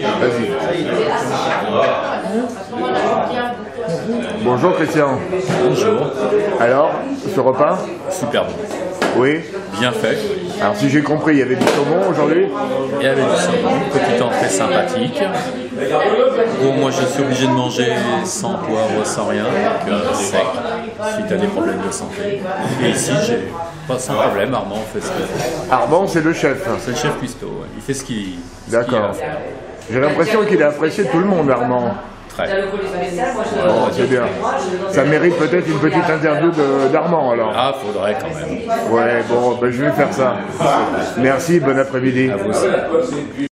Vas-y. Bonjour Christian. Bonjour. Alors, ce repas? Superbe. Oui. Bien fait. Alors si j'ai compris, il y avait du saumon aujourd'hui? Et avec du saumon, petite entrée sympathique. Bon, moi je suis obligé de manger sans poivre, sans rien, donc sec, suite à des problèmes de santé. Et ici, j'ai pas sans problème, Armand fait ce qu'il fait. Armand, c'est le chef. C'est le chef cuistot, ouais. Il fait ce qu'il a à D'accord. faire. J'ai l'impression qu'il a apprécié tout le monde, Armand. Très. Bon, c'est bien. Ça mérite peut-être une petite interview d'Armand alors. Ah, faudrait quand même. Ouais, bon, ben, je vais faire ça. Merci, bon après-midi. À vous aussi.